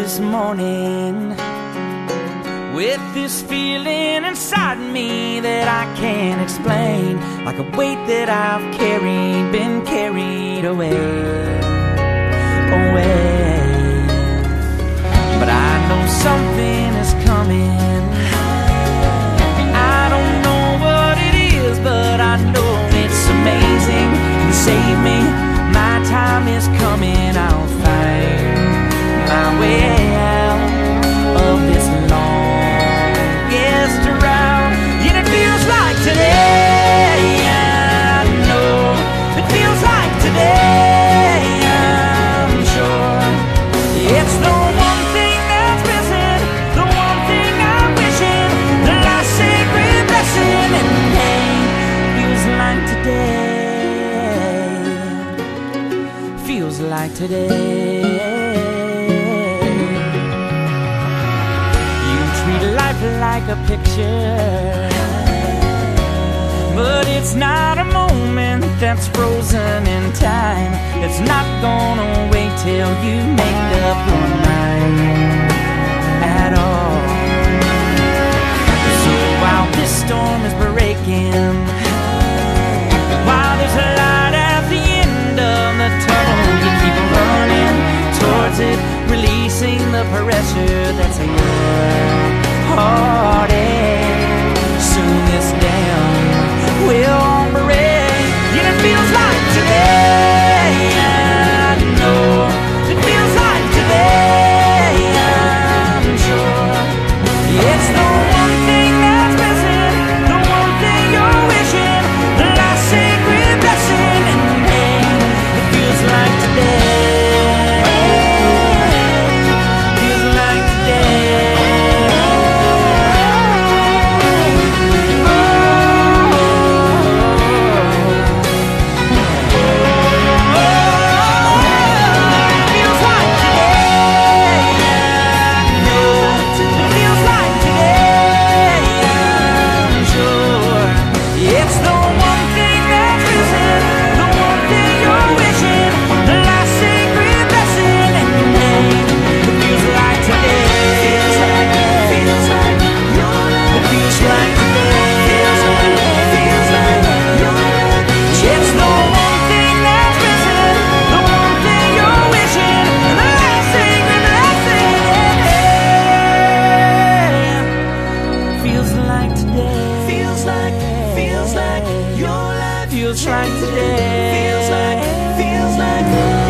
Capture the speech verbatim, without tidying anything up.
this morning with this feeling inside me that I can't explain, like a weight that I've carried, been carried away, away. But I know something is coming. I don't know what it is, but I know it's amazing. You save me, my time is coming. I'll find my way out of this longest round. And it feels like today, I know. It feels like today, I'm sure. It's the one thing that's missing, the one thing I'm wishing, the last sacred blessing. And hey, feels like today, feels like today. Life like a picture, but it's not a moment that's frozen in time. It's not gonna wait till you make up your mind at all. So while this storm is breaking, while there's a light at the end of the tunnel, you keep running towards it, releasing the pressure that's in your heartache. Soon this dam will break, and it feels like today, I know. It feels like today, I'm sure. It's the one thing that's missing, the one thing you're wishing, the last sacred blessing. And hey, it feels like today. Feels like today. Feels like, feels like